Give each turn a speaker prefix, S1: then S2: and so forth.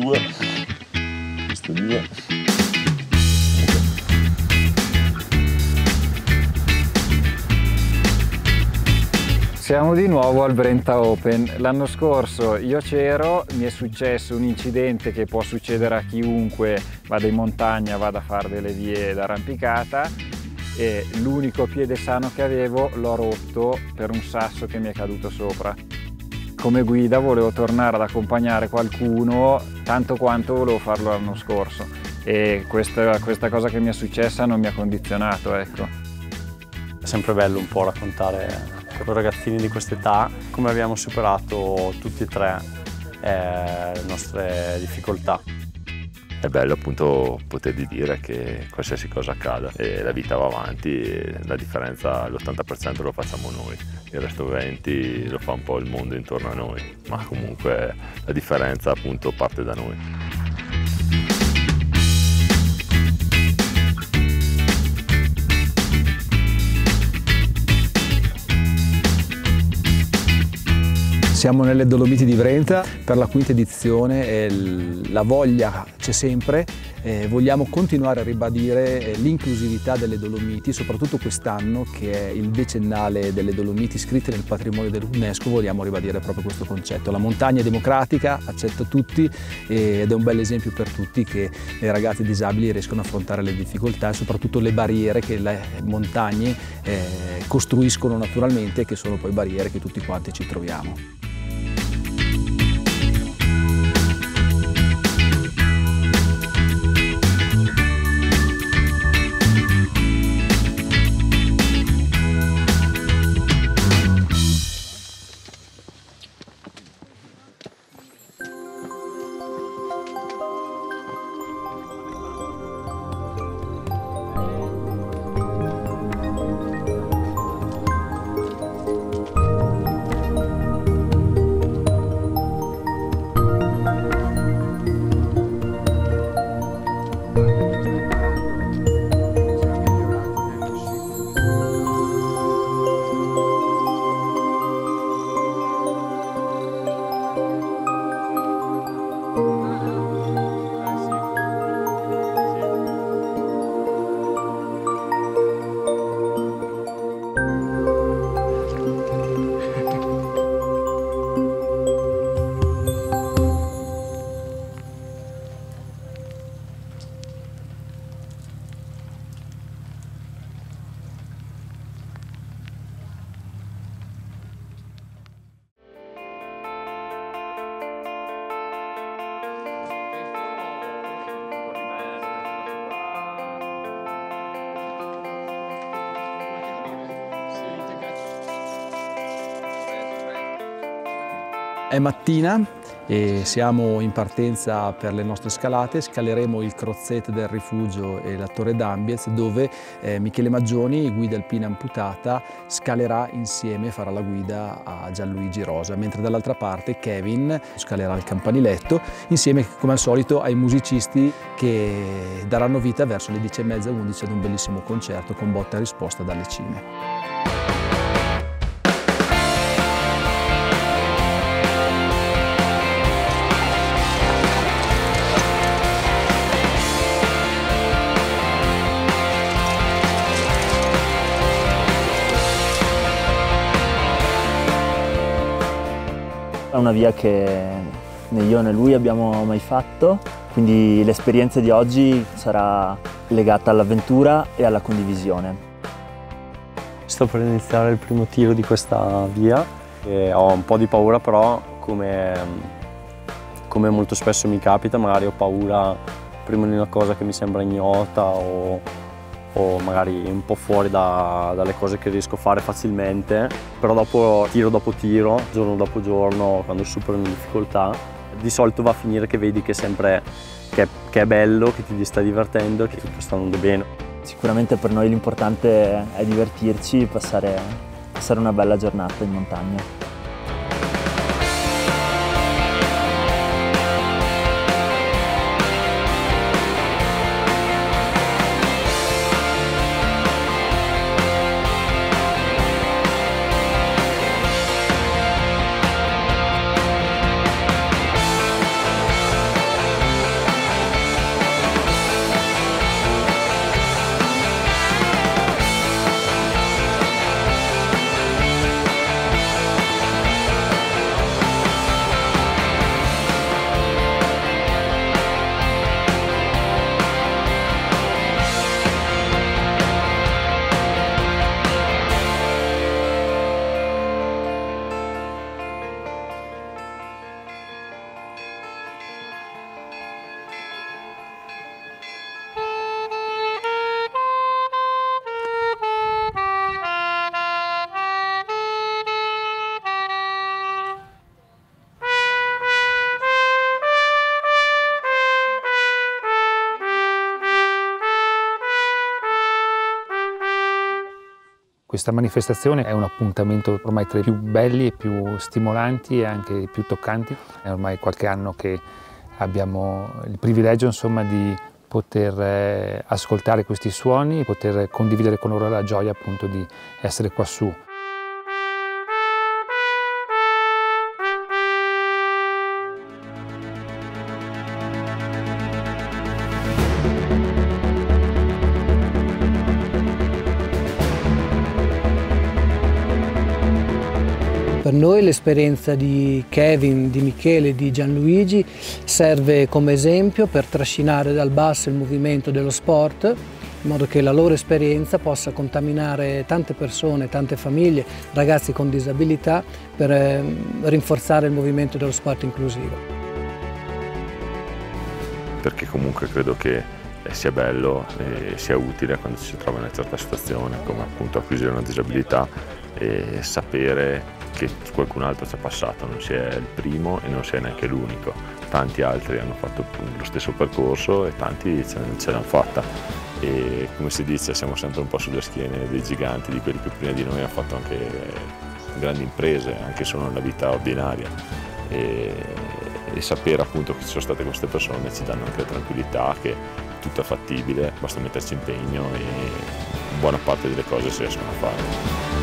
S1: sue, queste mie.
S2: Siamo di nuovo al Brenta Open. L'anno scorso io c'ero, mi è successo un incidente che può succedere a chiunque vada in montagna, vada a fare delle vie d'arrampicata, e l'unico piede sano che avevo l'ho rotto per un sasso che mi è caduto sopra. Come guida volevo tornare ad accompagnare qualcuno tanto quanto volevo farlo l'anno scorso, e questa cosa che mi è successa non mi ha condizionato, ecco.
S3: È sempre bello un po' raccontare con ragazzini di quest'età come abbiamo superato tutti e tre le nostre difficoltà.
S1: È bello appunto potergli dire che qualsiasi cosa accada e la vita va avanti, e la differenza, l'80% lo facciamo noi, il resto 20% lo fa un po' il mondo intorno a noi, ma comunque la differenza appunto parte da noi.
S4: Siamo nelle Dolomiti di Brenta per la quinta edizione e la voglia c'è sempre. Vogliamo continuare a ribadire l'inclusività delle Dolomiti, soprattutto quest'anno che è il decennale delle Dolomiti iscritte nel patrimonio dell'UNESCO. Vogliamo ribadire proprio questo concetto. La montagna è democratica, accetta tutti ed è un bel esempio per tutti che i ragazzi disabili riescono a affrontare le difficoltà e soprattutto le barriere che le montagne costruiscono naturalmente e che sono poi barriere che tutti quanti ci troviamo. È mattina e siamo in partenza per le nostre scalate. Scaleremo il Crozet del Rifugio e la Torre d'Ambiez, dove Michele Maggioni, guida alpina amputata, scalerà insieme, farà la guida a Gianluigi Rosa, mentre dall'altra parte Kevin scalerà il Campaniletto insieme, come al solito, ai musicisti che daranno vita verso le 10:30, 11 ad un bellissimo concerto con botta e risposta dalle cime.
S5: È una via che né io né lui abbiamo mai fatto, quindi l'esperienza di oggi sarà legata all'avventura e alla condivisione.
S3: Sto per iniziare il primo tiro di questa via e ho un po' di paura, però come molto spesso mi capita, magari ho paura prima di una cosa che mi sembra ignota o magari un po' fuori dalle cose che riesco a fare facilmente, però dopo tiro, giorno dopo giorno, quando supero le difficoltà, di solito va a finire che vedi che è bello, che ti stai divertendo, che tutto sta andando bene.
S5: Sicuramente per noi l'importante è divertirci, passare una bella giornata in montagna.
S6: Questa manifestazione è un appuntamento ormai tra i più belli e più stimolanti e anche più toccanti. È ormai qualche anno che abbiamo il privilegio, insomma, di poter ascoltare questi suoni, poter condividere con loro la gioia appunto di essere quassù.
S7: Per noi l'esperienza di Kevin, di Michele e di Gianluigi serve come esempio per trascinare dal basso il movimento dello sport, in modo che la loro esperienza possa contaminare tante persone, tante famiglie, ragazzi con disabilità, per rinforzare il movimento dello sport inclusivo.
S1: Perché comunque credo che sia bello e sia utile quando ci si trova in una certa situazione, come appunto acquisire una disabilità, e sapere che qualcun altro ci è passato, non si è il primo e non si è neanche l'unico. Tanti altri hanno fatto lo stesso percorso e tanti ce l'hanno fatta. E come si dice, siamo sempre un po' sulle schiene dei giganti, di quelli che prima di noi hanno fatto anche grandi imprese, anche solo nella vita ordinaria. E sapere appunto che ci sono state queste persone ci danno anche la tranquillità che tutto è fattibile, basta metterci impegno e buona parte delle cose si riescono a fare.